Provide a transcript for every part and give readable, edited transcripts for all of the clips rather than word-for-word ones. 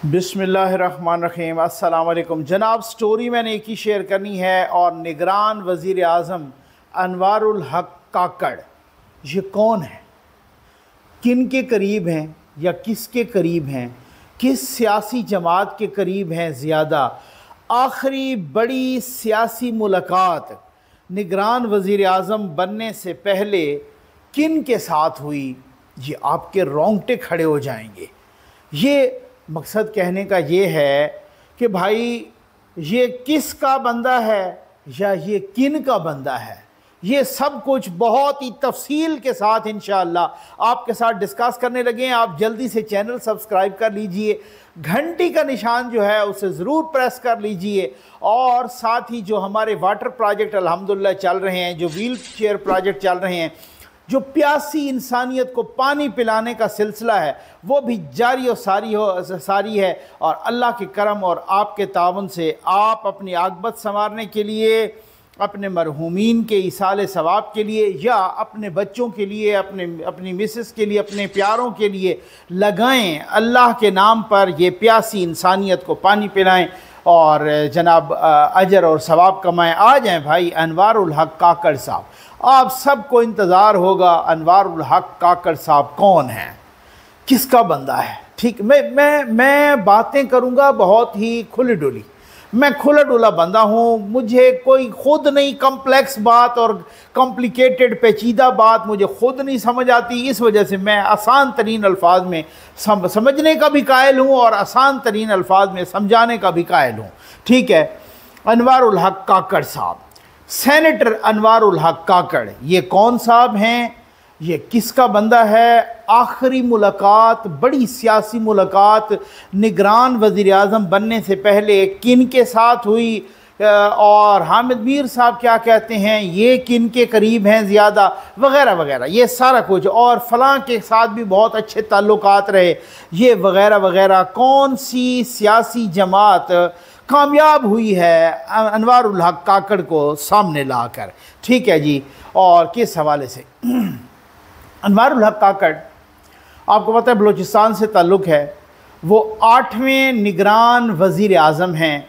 बिस्मिल्लाहिर्रहमानिर्रहीम। अस्सलाम वालेकुम जनाब। स्टोरी मैंने एक ही शेयर करनी है और निगरान वज़ीर आज़म अनवारुल हक काकड़ ये कौन है, किन के करीब हैं या किसके करीब हैं, किस सियासी जमात के करीब हैं ज़्यादा, आखिरी बड़ी सियासी मुलाकात निगरान वज़ीर आज़म बनने से पहले किन के साथ हुई, ये आपके रोंगटे खड़े हो जाएंगे। ये मकसद कहने का ये है कि भाई ये किसका बंदा है या ये किन का बंदा है, ये सब कुछ बहुत ही तफसील के साथ इंशाअल्लाह आपके साथ डिस्कस करने लगे हैं। आप जल्दी से चैनल सब्सक्राइब कर लीजिए, घंटी का निशान जो है उसे ज़रूर प्रेस कर लीजिए और साथ ही जो हमारे वाटर प्रोजेक्ट अल्हम्दुलिल्लाह चल रहे हैं, जो व्हील चेयर प्रोजेक्ट चल रहे हैं, जो प्यासी इंसानियत को पानी पिलाने का सिलसिला है वो भी जारी और सारी है। और अल्लाह के करम और आपके तावन से आप अपनी आक़िबत संवारने के लिए, अपने मरहूमीन के इसाले सवाब के लिए या अपने बच्चों के लिए, अपनी मिसेस के लिए, अपने प्यारों के लिए लगाएं, अल्लाह के नाम पर ये प्यासी इंसानियत को पानी पिलाएं और जनाब अजर और सवाब कमाएं। आ जाएँ भाई अनवारुल हक काकड़ साहब, आप सबको इंतज़ार होगा अनवारुल हक काकड़ साहब कौन हैं, किसका बंदा है। ठीक, मैं बातें करूँगा बहुत ही खुली डुली, मैं खुला डुला बंदा हूँ, मुझे कोई ख़ुद नहीं कम्प्लेक्स बात और कॉम्प्लिकेटेड पेचीदा बात मुझे ख़ुद नहीं समझ आती। इस वजह से मैं आसान तरीन अल्फाज में समझने का भी कायल हूँ और आसान तरीन अल्फाज में समझाने का भी कायल हूँ। ठीक है, अनवारुल हक काकड़ साहब, सेनेटर अनवारुल हक काकड़, ये कौन साहब हैं, ये किसका बंदा है। आखिरी मुलाकात, बड़ी सियासी मुलाकात निगरान वज़ीर आज़म बनने से पहले किन के साथ हुई और हामिद मीर साहब क्या कहते हैं, ये किन के करीब हैं ज़्यादा, वगैरह वगैरह, ये सारा कुछ, और फ़लाँ के साथ भी बहुत अच्छे ताल्लुकात रहे, ये वगैरह वगैरह। कौन सी सियासी जमात कामयाब हुई है अनवारुल हक काकड़ को सामने लाकर। ठीक है जी, और किस हवाले से। अनवारुल हक काकड़ आपको पता है बलूचिस्तान से ताल्लुक़ है, वो 8वें निगरान वज़ीर आज़म हैं।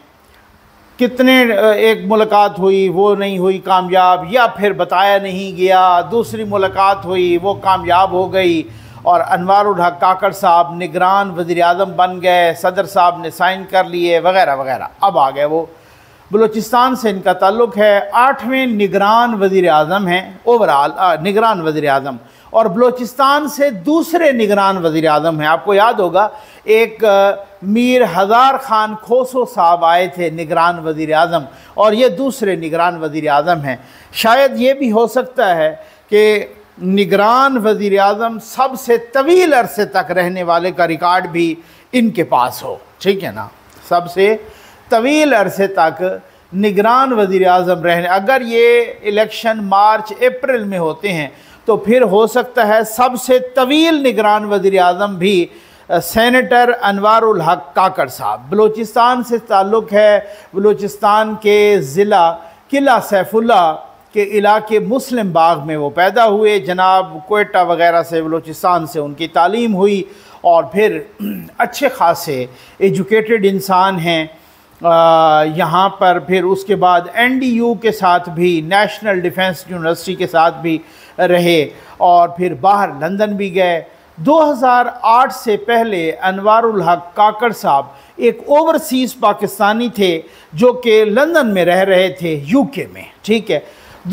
कितने एक मुलाकात हुई वो नहीं हुई कामयाब, या फिर बताया नहीं गया, दूसरी मुलाकात हुई वो कामयाब हो गई और अनवारुल हक काकड़ साहब निगरान वज़ीर आज़म बन गए, सदर साहब ने साइन कर लिए वगैरह वगैरह। अब आ गए वो, बलूचिस्तान से इनका ताल्लुक़ है, 8वें निगरान वज़ीर आज़म हैं ओवरऑल निगरान वज़ीर आज़म, और बलूचिस्तान से दूसरे निगरान वज़ीर आज़म हैं। आपको याद होगा एक मीर हज़ार ख़ान खोसो साहब आए थे निगरान वज़ीर आज़म, और ये दूसरे निगरान वज़ीर आज़म हैं। शायद ये भी हो सकता है कि निगरान वज़ीर आज़म सबसे तवील अरसे तक रहने वाले का रिकॉर्ड भी इनके पास हो। ठीक है ना, सबसे तवील अरसे तक निगरान वज़ीर आज़म रहने, अगर ये इलेक्शन मार्च अप्रैल में होते हैं तो फिर हो सकता है सबसे तवील निगरान वज़ीर आज़म भी सेनेटर अनवारुल हक काकड़ साहब। बलूचिस्तान से ताल्लुक़ है, बलूचिस्तान के ज़िला किला सैफुल्ला के इलाके मुस्लिम बाग में वो पैदा हुए। जनाब कोयटा वगैरह से, बलूचिस्तान से उनकी तालीम हुई और फिर अच्छे खासे एजुकेटेड इंसान हैं यहाँ पर। फिर उसके बाद NDU के साथ भी, नेशनल डिफेंस यूनिवर्सिटी के साथ भी रहे और फिर बाहर लंदन भी गए। 2008 से पहले अनवारुल हक काकड़ साहब एक ओवरसीज़ पाकिस्तानी थे जो कि लंदन में रह रहे थे, UK में। ठीक है,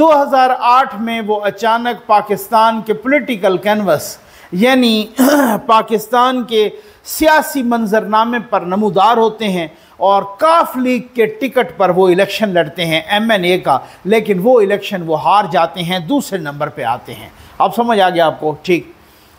2008 में वो अचानक पाकिस्तान के पॉलिटिकल कैनवस यानी पाकिस्तान के सियासी मंजरनामे पर नमूदार होते हैं और काफ लीग के टिकट पर वो इलेक्शन लड़ते हैं MNA का, लेकिन वो इलेक्शन वो हार जाते हैं, दूसरे नंबर पे आते हैं। अब समझ आ गया आपको। ठीक,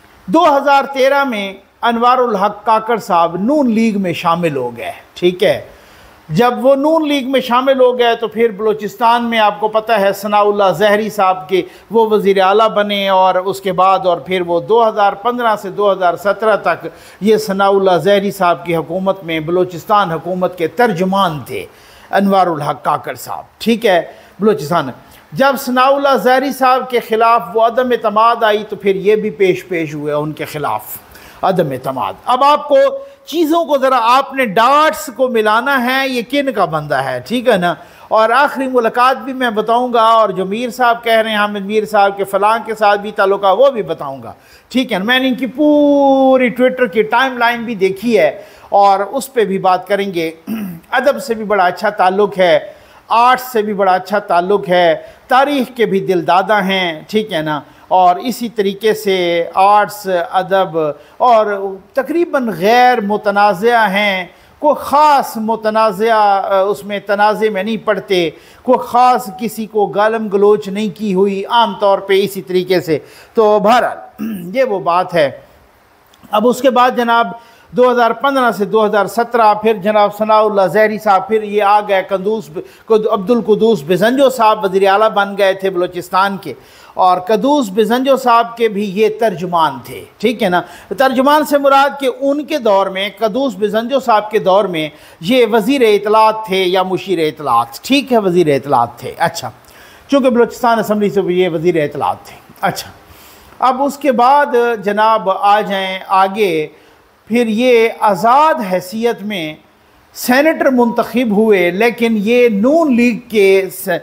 2013 में अनवारुल हक काकड़ साहब नून लीग में शामिल हो गए। ठीक है, जब वो नून लीग में शामिल हो गए तो फिर बलूचिस्तान में आपको पता है सनाउल्लाह ज़हरी साहब के वो वज़ीर आला बने, और उसके बाद और फिर वो 2015 से 2017 तक ये सनाउल्लाह ज़हरी साहब की हुकूमत में बलूचिस्तान हुकूमत के तर्जुमान थे अनवारुल हक काकड़ साहब। ठीक है, बलूचिस्तान जब सनाउल्लाह ज़हरी साहब के ख़िलाफ़ वो अदम एतमाद आई तो फिर ये भी पेश हुए उनके ख़िलाफ़ अदम एतमाद। अब आपको चीज़ों को ज़रा आपने डाट्स को मिलाना है, ये किन का बंदा है, ठीक है ना। और आखिरी मुलाकात भी मैं बताऊंगा, और जो मीर साहब कह रहे हैं हामिद मीर साहब के फ़लाँ के साथ भी ताल्लुक है वो भी बताऊंगा, ठीक है। मैंने इनकी पूरी ट्विटर की टाइमलाइन भी देखी है और उस पर भी बात करेंगे। अदब से भी बड़ा अच्छा ताल्लुक़ है, आर्ट्स से भी बड़ा अच्छा ताल्लुक़ है, तारीख़ के भी दिलदादा हैं, ठीक है ना। और इसी तरीके से आर्ट्स, अदब और तकरीबन गैर मुतनाज़ा हैं, कोई ख़ास मुतनाज़ा उसमें तनाज़े में नहीं पड़ते, कोई ख़ास किसी को गालम गलोच नहीं की हुई आम तौर पे इसी तरीके से। तो बहरहाल ये वो बात है। अब उसके बाद जनाब 2015 से 2017 फिर जनाब सनाउल्लाह ज़हरी साहब, फिर ये आ गए अब्दुल कुदूस बिज़ंजो साहब वज़ीर आला बन गए थे बलूचिस्तान के, और कुदूस बिज़ंजो साहब के भी ये तर्जुमान थे, ठीक है ना। तर्जुमान से मुराद कि उनके दौर में, कुदूस बिज़ंजो साहब के दौर में ये वज़ीर इत्तलात थे या मुशीर इत्तलात, ठीक है, वज़ीर इत्तलात थे। अच्छा, चूँकि बलूचिस्तान असम्बली से ये वज़ीर इत्तलात थे। अच्छा, अब उसके बाद जनाब आ जाएँ आगे, फिर ये आज़ाद हैसियत में सेनेटर मुंतखब हुए, लेकिन ये नून लीग के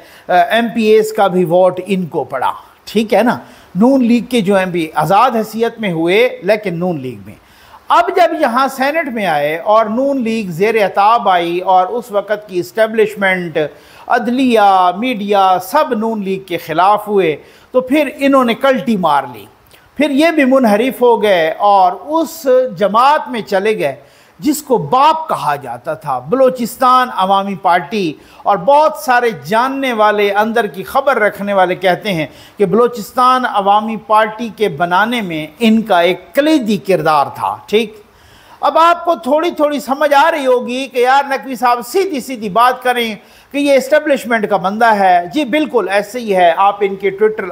MPAs का भी वोट इनको पड़ा, ठीक है ना। नून लीग के जो MP आज़ाद हैसियत में हुए लेकिन नून लीग में। अब जब यहाँ सेनेट में आए और नून लीग ज़ेर अताब आई और उस वक़्त की इस्टेब्लिशमेंट, अदलिया, मीडिया सब नून लीग के ख़िलाफ़ हुए, तो फिर इन्होंने कल्टी मार ली। फिर ये भी मुनहरिफ हो गए और उस जमात में चले गए जिसको बाप कहा जाता था, बलूचिस्तान अवामी पार्टी। और बहुत सारे जानने वाले, अंदर की खबर रखने वाले कहते हैं कि बलूचिस्तान अवामी पार्टी के बनाने में इनका एक कलीदी किरदार था, ठीक। अब आपको थोड़ी थोड़ी समझ आ रही होगी कि यार नकवी साहब सीधी सीधी बात करें कि ये इस्टेब्लिशमेंट का बंदा है। जी बिल्कुल ऐसे ही है। आप इनके ट्विटर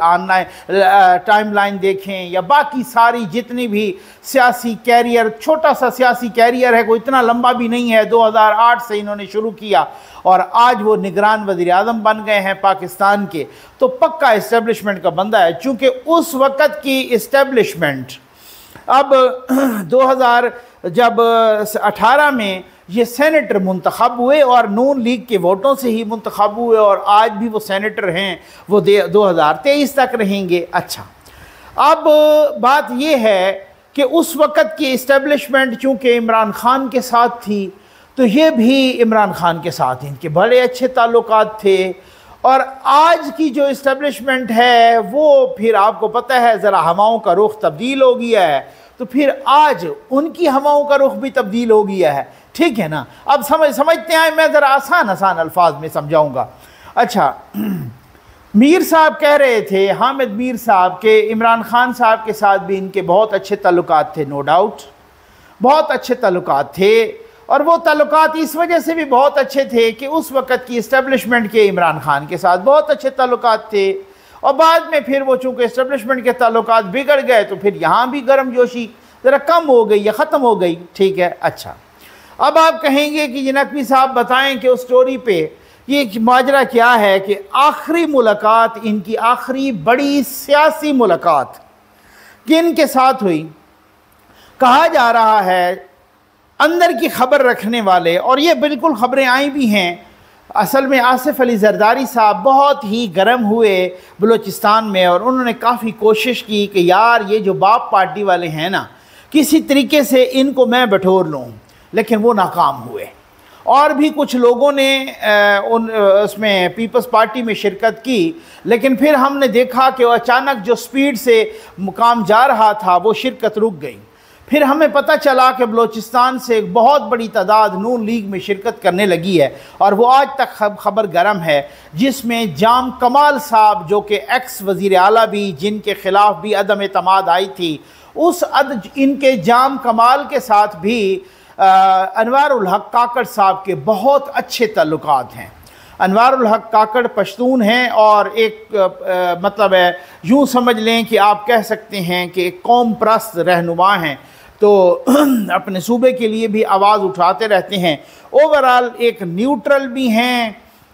ऑनलाइन टाइमलाइन देखें या बाकी सारी जितनी भी सियासी कैरियर, छोटा सा सियासी कैरियर है, कोई इतना लंबा भी नहीं है, 2008 से इन्होंने शुरू किया और आज वो निगरान वज़ीर आज़म बन गए हैं पाकिस्तान के। तो पक्का इस्टेब्लिशमेंट का बंदा है, चूँकि उस वक़्त की इस्टेब्लिशमेंट, अब 2018 में ये सेनेटर मुंतखब हुए और नून लीग के वोटों से ही मुंतखब हुए और आज भी वो सेनेटर हैं, वो 2023 तक रहेंगे। अच्छा, अब बात ये है कि उस वक़्त की इस्टेब्लिशमेंट चूँकि इमरान खान के साथ थी, तो ये भी इमरान खान के साथ इनके बड़े अच्छे ताल्लुकात थे। और आज की जो इस्टेब्लिशमेंट है वो फिर आपको पता है ज़रा हवाओं का रुख तब्दील हो गया है, तो फिर आज उनकी हवाओं का रुख भी तब्दील हो गया है, ठीक है ना। अब समझते हैं, मैं ज़रा आसान अल्फाज में समझाऊंगा। अच्छा, मीर साहब कह रहे थे, हामिद मीर साहब, के इमरान खान साहब के साथ भी इनके बहुत अच्छे ताल्लुकात थे, नो डाउट बहुत अच्छे ताल्लुकात थे। और वो ताल्लुकात इस वजह से भी बहुत अच्छे थे कि उस वक़्त की इस्टेब्लिशमेंट के इमरान खान के साथ बहुत अच्छे ताल्लुकात थे। और बाद में फिर वो चूँकि इस्टेब्लिशमेंट के ताल्लुकात बिगड़ गए, तो फिर यहाँ भी गर्म जोशी ज़रा कम हो गई या ख़त्म हो गई, ठीक है। अच्छा, अब आप कहेंगे कि नकवी साहब बताएं कि उस स्टोरी पे ये माजरा क्या है कि आखिरी मुलाकात, इनकी आखिरी बड़ी सियासी मुलाकात किन के साथ हुई। कहा जा रहा है अंदर की खबर रखने वाले, और ये बिल्कुल खबरें आई भी हैं, असल में आसिफ अली जरदारी साहब बहुत ही गर्म हुए बलूचिस्तान में और उन्होंने काफ़ी कोशिश की कि यार ये जो बाप पार्टी वाले हैं ना, किसी तरीके से इनको मैं बटोर लूँ, लेकिन वो नाकाम हुए। और भी कुछ लोगों ने उसमें पीपल्स पार्टी में शिरकत की, लेकिन फिर हमने देखा कि अचानक जो स्पीड से काम जा रहा था वो शिरकत रुक गई। फिर हमें पता चला कि बलूचिस्तान से एक बहुत बड़ी तादाद नून लीग में शिरकत करने लगी है और वो आज तक खबर गर्म है, जिसमें जाम कमाल साहब जो कि एक्स वज़ीर आला भी, जिनके ख़िलाफ़ भी अदम एतमाद आई थी, उस इनके जाम कमाल के साथ भी अनवारुल हक काकड़ साहब के बहुत अच्छे ताल्लुकात हैं। अनवारुल हक काकड़ पश्तून हैं और एक मतलब है, यूँ समझ लें कि आप कह सकते हैं कि एक कौम परस्त रहनुमा हैं, तो अपने सूबे के लिए भी आवाज़ उठाते रहते हैं। ओवरऑल एक न्यूट्रल भी हैं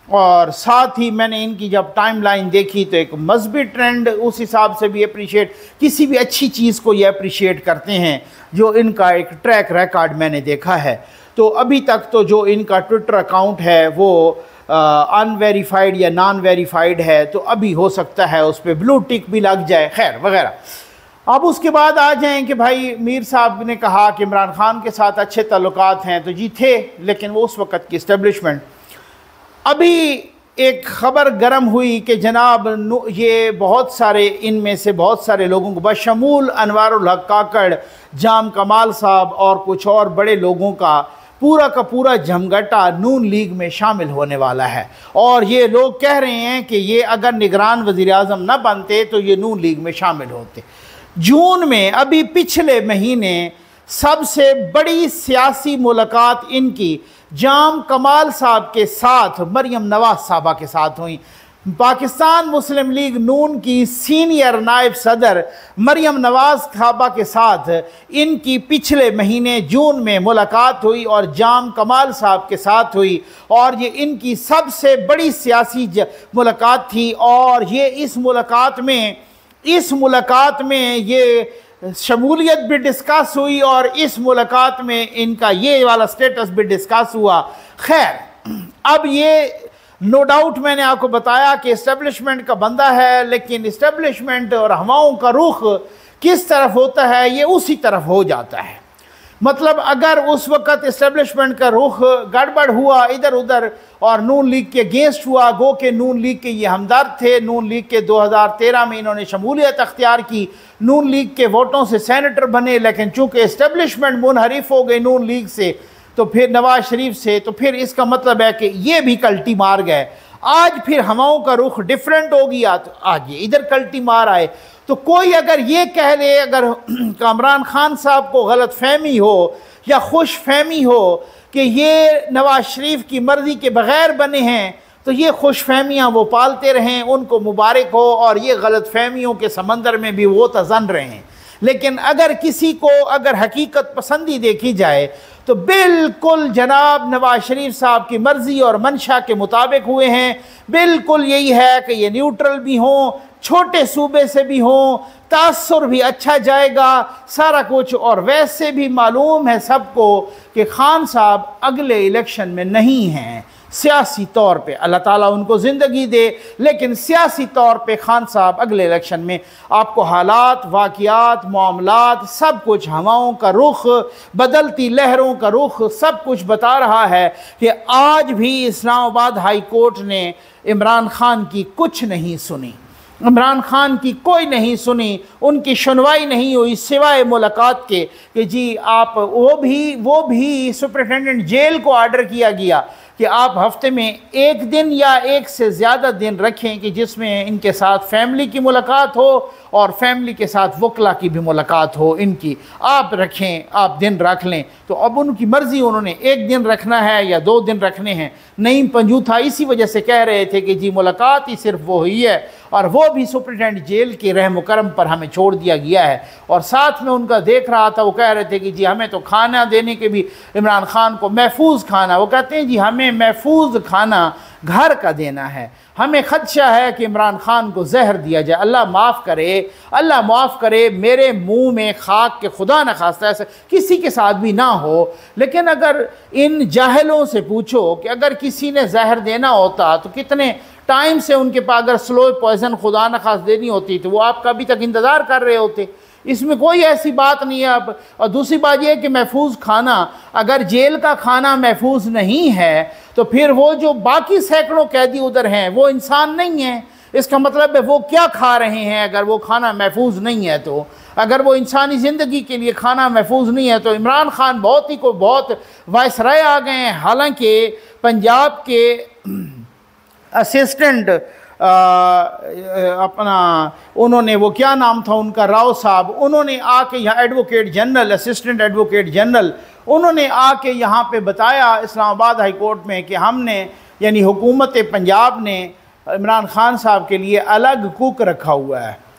और साथ ही मैंने इनकी जब टाइमलाइन देखी तो एक मजहबी ट्रेंड उस हिसाब से भी अप्रिशिएट, किसी भी अच्छी चीज़ को ये अप्रिशिएट करते हैं जो इनका एक ट्रैक रिकॉर्ड मैंने देखा है। तो अभी तक तो जो इनका ट्विटर अकाउंट है वो अनवेरीफाइड या नॉन वेरीफाइड है, तो अभी हो सकता है उस पर ब्लू टिक भी लग जाए, खैर वगैरह। अब उसके बाद आ जाएं कि भाई मीर साहब ने कहा कि इमरान खान के साथ अच्छे ताल्लुकात हैं, तो जी थे, लेकिन वो उस वक़्त की इस्टेब्लिशमेंट। अभी एक ख़बर गर्म हुई कि जनाब ये बहुत सारे, इनमें से बहुत सारे लोगों को बशमूल अनवारुल हक काकड़, जाम कमाल साहब और कुछ और बड़े लोगों का पूरा जमघटा नून लीग में शामिल होने वाला है। और ये लोग कह रहे हैं कि ये अगर निगरान वज़ीर आज़म न बनते तो ये नून लीग में शामिल होते। जून में, अभी पिछले महीने, सबसे बड़ी सियासी मुलाकात इनकी जाम कमाल साहब के साथ, मरियम नवाज साहबा के साथ हुई। पाकिस्तान मुस्लिम लीग नून की सीनियर नायब सदर मरियम नवाज साहबा के साथ इनकी पिछले महीने जून में मुलाकात हुई और जाम कमाल साहब के साथ हुई, और ये इनकी सबसे बड़ी सियासी मुलाकात थी। और ये इस मुलाकात में ये शमूलियत भी डिस्कस हुई और इस मुलाकात में इनका ये वाला स्टेटस भी डिस्कस हुआ। खैर, अब ये नो डाउट मैंने आपको बताया कि इस्टेब्लिशमेंट का बंदा है, लेकिन इस्टेब्लिशमेंट और हवाओं का रुख किस तरफ होता है ये उसी तरफ हो जाता है। मतलब अगर उस वक़्त इस्टेब्लिशमेंट का रुख गड़बड़ हुआ इधर उधर और नून लीग के अगेंस्ट हुआ, गो के नून लीग के ये हमदर्द थे, नून लीग के 2013 में इन्होंने शमूलियत अख्तियार की, नून लीग के वोटों से सेनेटर बने, लेकिन चूँकि इस्टेब्लिशमेंट मुनहरिफ हो गई नून लीग से, तो फिर नवाज शरीफ से, तो फिर इसका मतलब है कि ये भी कल्टी मार गए। आज फिर हवाओं का रुख डिफरेंट हो गया, तो आज ये इधर कल्टी मार आए। तो कोई अगर ये कह ले, अगर इमरान खान साहब को गलत फहमी हो या खुश फहमी हो कि ये नवाज शरीफ की मर्ज़ी के बग़ैर बने हैं, तो ये खुश फहमियाँ वो पालते रहें, उनको मुबारक हो, और ये गलत फहमियों के समंदर में भी वो तज़न रहें। लेकिन अगर किसी को अगर हकीकत पसंदी देखी जाए तो बिल्कुल जनाब नवाज शरीफ साहब की मर्ज़ी और मंशा के मुताबिक हुए हैं। बिल्कुल यही है कि ये न्यूट्रल भी हों, छोटे सूबे से भी हों, तासुर भी अच्छा जाएगा, सारा कुछ। और वैसे भी मालूम है सबको कि खान साहब अगले इलेक्शन में नहीं हैं सियासी तौर पे, अल्लाह ताला उनको ज़िंदगी दे, लेकिन सियासी तौर पे खान साहब अगले इलेक्शन में, आपको हालात, वाक़ियात, मामलात, सब कुछ, हवाओं का रुख, बदलती लहरों का रुख, सब कुछ बता रहा है कि आज भी इस्लामाबाद हाई कोर्ट ने इमरान खान की कुछ नहीं सुनी, इमरान खान की कोई नहीं सुनी, उनकी सुनवाई नहीं हुई सिवाय मुलाकात के कि जी आप, वो भी सुपरिटेंडेंट जेल को आर्डर किया गया कि आप हफ्ते में एक दिन या एक से ज़्यादा दिन रखें कि जिसमें इनके साथ फैमिली की मुलाकात हो और फैमिली के साथ वकला की भी मुलाकात हो इनकी, आप रखें, आप दिन रख लें। तो अब उनकी मर्ज़ी, उन्होंने एक दिन रखना है या 2 दिन रखने हैं। नईम पंजूथा इसी वजह से कह रहे थे कि जी मुलाकात ही सिर्फ वो हुई है और वो भी सुपरिटेंडेंट जेल के रहम करम पर हमें छोड़ दिया गया है। और साथ में उनका देख रहा था, वो कह रहे थे कि जी हमें तो खाना देने के भी इमरान खान को महफूज खाना, वो कहते हैं जी हमें महफूज खाना घर का देना है, हमें खदशा है कि इमरान खान को जहर दिया जाए। अल्लाह माफ़ करे, अल्लाह माफ़ करे, मेरे मुंह में खाक के खुदा न खास्ता ऐसा किसी के साथ भी ना हो। लेकिन अगर इन जाहिलों से पूछो कि अगर किसी ने जहर देना होता तो कितने टाइम से उनके पास, अगर स्लो पॉइजन खुदा न खास देनी होती तो वो आपका अभी तक इंतज़ार कर रहे होते। इसमें कोई ऐसी बात नहीं है। अब और दूसरी बात यह है कि महफूज खाना, अगर जेल का खाना महफूज नहीं है तो फिर वो जो बाकी सैकड़ों कैदी उधर हैं वो इंसान नहीं है। इसका मतलब है वो क्या खा रहे हैं अगर वो खाना महफूज नहीं है। तो अगर वो इंसानी ज़िंदगी के लिए खाना महफूज नहीं है तो इमरान खान बहुत वायसराय आ गए हैं। हालांकि पंजाब के असिस्टेंट अपना, उन्होंने, वो क्या नाम था उनका, राव साहब, उन्होंने आके यहाँ advocate general, assistant advocate general, उन्होंने आके यहाँ पे बताया इस्लामाबाद हाई कोर्ट में कि हमने, यानी हुकूमत पंजाब ने इमरान खान साहब के लिए अलग कुक रखा हुआ है।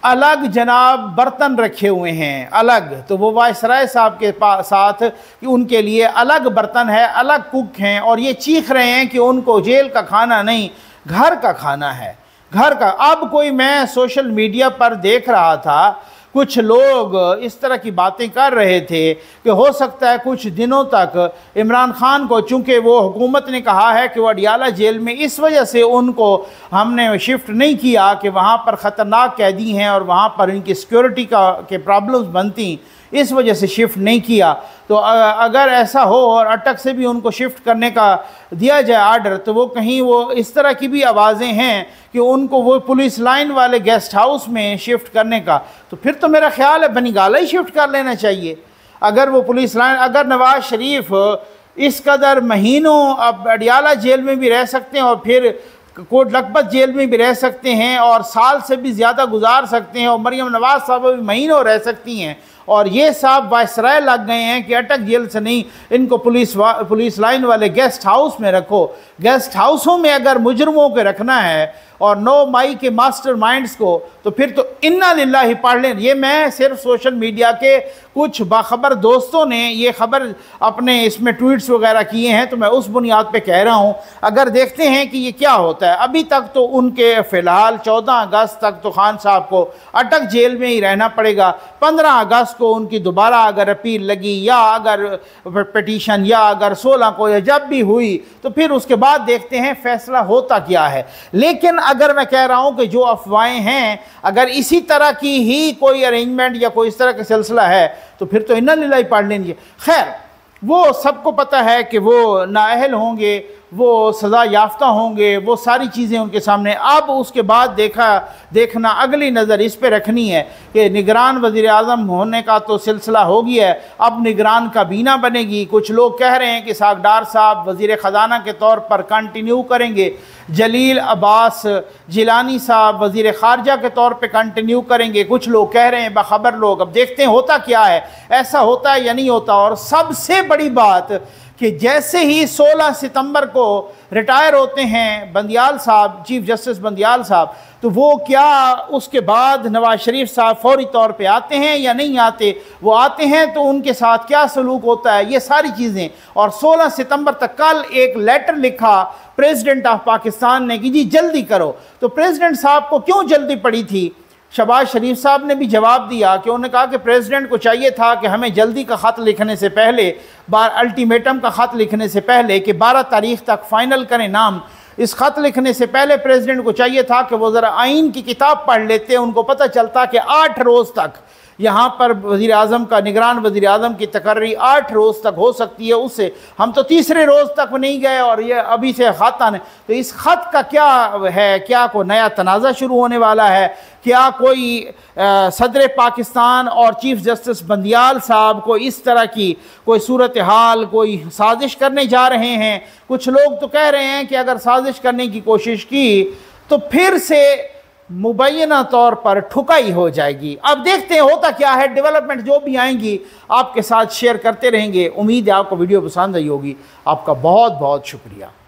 अलग जनाब बर्तन रखे हुए हैं अलग, तो वो वायसराय साहब के साथ कि उनके लिए अलग बर्तन है, अलग कुक हैं, और ये चीख रहे हैं कि उनको जेल का खाना नहीं घर का खाना है, घर का। अब कोई मैं सोशल मीडिया पर देख रहा था, कुछ लोग इस तरह की बातें कर रहे थे कि हो सकता है कुछ दिनों तक इमरान खान को, चूँकि वो हुकूमत ने कहा है कि वो अडियाला जेल में इस वजह से उनको हमने शिफ्ट नहीं किया कि वहाँ पर ख़तरनाक कैदी हैं और वहाँ पर इनकी सिक्योरिटी के प्रॉब्लम्स बनती, इस वजह से शिफ्ट नहीं किया। तो अगर ऐसा हो और अटक से भी उनको शिफ्ट करने का दिया जाए आर्डर, तो वो कहीं वो इस तरह की भी आवाज़ें हैं कि उनको वो पुलिस लाइन वाले गेस्ट हाउस में शिफ्ट करने का, तो फिर तो मेरा ख्याल है बनीगाला ही शिफ्ट कर लेना चाहिए। अगर वो पुलिस लाइन, अगर नवाज शरीफ इस कदर महीनों अब अडियाला जेल में भी रह सकते हैं और फिर कोट लखपत जेल में भी रह सकते हैं और साल से भी ज़्यादा गुजार सकते हैं, और मरियम नवाज साहब भी महीनों रह सकती हैं, और ये साहब वायसराय लग गए हैं कि अटक जेल से नहीं, इनको पुलिस लाइन वाले गेस्ट हाउस में रखो। गेस्ट हाउसों में अगर मुजरमों को रखना है और 9 मई के मास्टर माइंड्स को, तो फिर तो इन्ना लिल्लाहि पढ़ लें। ये मैं सिर्फ सोशल मीडिया के कुछ बाखबर दोस्तों ने ये खबर अपने इसमें ट्वीट्स वगैरह किए हैं, तो मैं उस बुनियाद पे कह रहा हूँ। अगर देखते हैं कि ये क्या होता है। अभी तक तो उनके फ़िलहाल 14 अगस्त तक तो खान साहब को अटक जेल में ही रहना पड़ेगा। 15 अगस्त को उनकी दोबारा अगर अपील लगी या अगर पिटीशन या अगर 16 को या जब भी हुई, तो फिर उसके बाद देखते हैं फैसला होता क्या है। लेकिन अगर मैं कह रहा हूँ कि जो अफवाहें हैं, अगर इसी तरह की ही कोई अरेंजमेंट या कोई इस तरह का सिलसिला है, तो फिर तो इन्ना लिल्लाहि पढ़ लेंगे। खैर, वो सबको पता है कि वो नाअहल होंगे, वो सज़ा याफ्ता होंगे, वो सारी चीज़ें उनके सामने। अब उसके बाद देखना अगली नज़र इस पे रखनी है कि निगरान वज़ीर आज़म होने का तो सिलसिला हो गया है, अब निगरान काबीना बनेगी। कुछ लोग कह रहे हैं कि सागडार साहब वज़ीर ख़जाना के तौर पर कंटिन्यू करेंगे, जलील अब्बास जिलानी साहब वज़ीर ख़ारजा के तौर पर कंटिन्यू करेंगे, कुछ लोग कह रहे हैं बाखबर लोग। अब देखते हैं होता क्या है, ऐसा होता है या नहीं होता। और सबसे बड़ी बात कि जैसे ही 16 सितंबर को रिटायर होते हैं बंदियाल साहब, चीफ जस्टिस बंदियाल साहब, तो वो क्या उसके बाद नवाज शरीफ साहब फौरी तौर पे आते हैं या नहीं आते? वो आते हैं तो उनके साथ क्या सलूक होता है, ये सारी चीज़ें। और 16 सितंबर तक कल एक लेटर लिखा प्रेसिडेंट ऑफ पाकिस्तान ने कि जी जल्दी करो। तो प्रेसिडेंट साहब को क्यों जल्दी पड़ी थी? शहबाज शरीफ साहब ने भी जवाब दिया कि उन्होंने कहा कि प्रेसिडेंट को चाहिए था कि हमें जल्दी का ख़त लिखने से पहले, अल्टीमेटम का ख़त लिखने से पहले कि 12 तारीख तक फ़ाइनल करें नाम, इस ख़त लिखने से पहले प्रेसिडेंट को चाहिए था कि वो ज़रा आइन की किताब पढ़ लेते, उनको पता चलता कि 8 रोज़ तक यहाँ पर वज़ीर आज़म का, निगरान वज़ीर आज़म की तकर्री 8 रोज़ तक हो सकती है। उससे हम तो तीसरे रोज़ तक नहीं गए और ये अभी से ख़त आने। तो इस ख़त का क्या है? क्या कोई नया तनाज़ा शुरू होने वाला है? क्या कोई सदर पाकिस्तान और चीफ जस्टिस बंदियाल साहब को इस तरह की कोई सूरत हाल, कोई साजिश करने जा रहे हैं? कुछ लोग तो कह रहे हैं कि अगर साजिश करने की कोशिश की तो फिर से मुबैना तौर पर ठुकाई हो जाएगी। अब देखते हैं होता क्या है। डेवलपमेंट जो भी आएंगी आपके साथ शेयर करते रहेंगे। उम्मीद है आपको वीडियो पसंद आई होगी। आपका बहुत बहुत शुक्रिया।